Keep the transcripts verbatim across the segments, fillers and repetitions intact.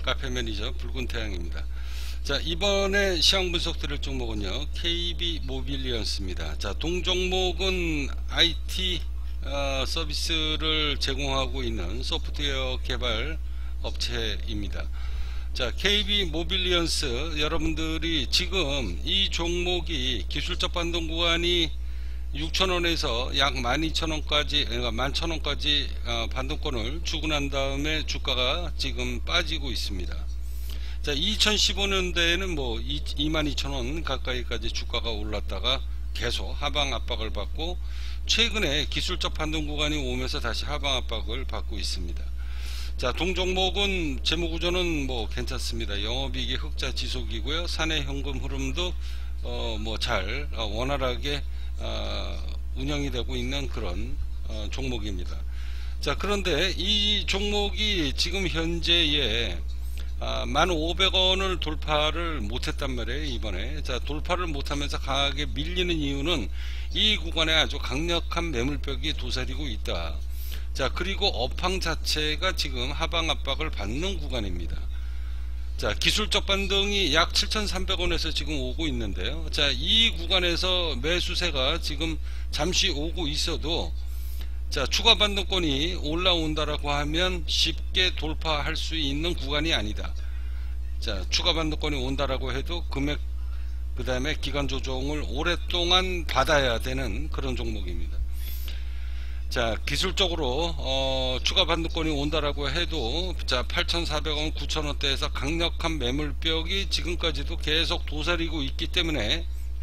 카페 매니저 붉은 태양입니다. 자, 이번에 시황 분석 드릴 종목은요, 케이비 모빌리언스입니다. 자, 동종목은 아이티 어, 서비스를 제공하고 있는 소프트웨어 개발 업체입니다. 자, 케이비 모빌리언스, 여러분들이 지금 이 종목이 기술적 반등 구간이 육천 원에서 약 만 이천 원까지, 그러니까 만 천 원까지 반동권을 주고 난 다음에 주가가 지금 빠지고 있습니다. 자, 이천십오 년대에는 뭐 이만 이천 원 가까이까지 주가가 올랐다가 계속 하방 압박을 받고, 최근에 기술적 반등 구간이 오면서 다시 하방 압박을 받고 있습니다. 자, 동종목은 재무구조는 뭐 괜찮습니다. 영업이익이 흑자 지속이고요. 사내 현금 흐름도 어 뭐 잘 어 원활하게 어 운영이 되고 있는 그런 어 종목입니다. 자, 그런데 이 종목이 지금 현재에 아, 만 오백 원을 돌파를 못했단 말이에요, 이번에. 자, 돌파를 못하면서 강하게 밀리는 이유는 이 구간에 아주 강력한 매물벽이 도사리고 있다. 자, 그리고 업황 자체가 지금 하방 압박을 받는 구간입니다. 자, 기술적 반등이 약 칠천삼백 원에서 지금 오고 있는데요. 자, 이 구간에서 매수세가 지금 잠시 오고 있어도, 자, 추가 반등권이 올라온다라고 하면 쉽게 돌파할 수 있는 구간이 아니다. 자, 추가 반등권이 온다라고 해도 금액, 그 다음에 기간 조정을 오랫동안 받아야 되는 그런 종목입니다. 자, 기술적으로 어, 추가 반등권이 온다라고 해도, 자, 팔천사백 원, 구천 원대에서 강력한 매물벽이 지금까지도 계속 도사리고 있기 때문에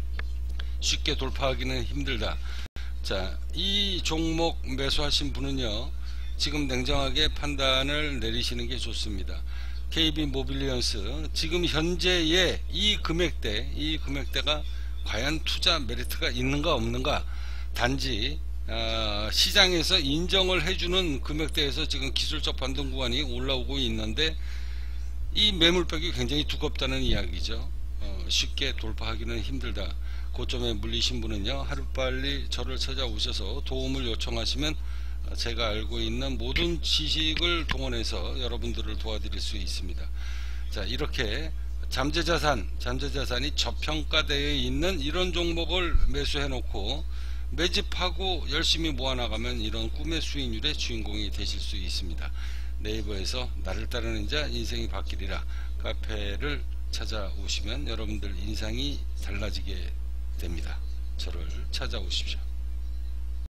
쉽게 돌파하기는 힘들다. 자, 이 종목 매수하신 분은요, 지금 냉정하게 판단을 내리시는 게 좋습니다. 케이비 모빌리언스, 지금 현재의 이 금액대, 이 금액대가 과연 투자 메리트가 있는가 없는가, 단지 어, 시장에서 인정을 해주는 금액대에서 지금 기술적 반등 구간이 올라오고 있는데, 이 매물벽이 굉장히 두껍다는 이야기죠. 어, 쉽게 돌파하기는 힘들다. 고점에 물리신 분은요, 하루빨리 저를 찾아오셔서 도움을 요청하시면 제가 알고 있는 모든 지식을 동원해서 여러분들을 도와드릴 수 있습니다. 자, 이렇게 잠재자산, 잠재자산이 저평가되어 있는 이런 종목을 매수해 놓고 매집하고 열심히 모아나가면 이런 꿈의 수익률의 주인공이 되실 수 있습니다. 네이버에서 나를 따르는 자 인생이 바뀌리라 카페를 찾아오시면 여러분들 인상이 달라지게 됩니다. 저를 찾아오십시오.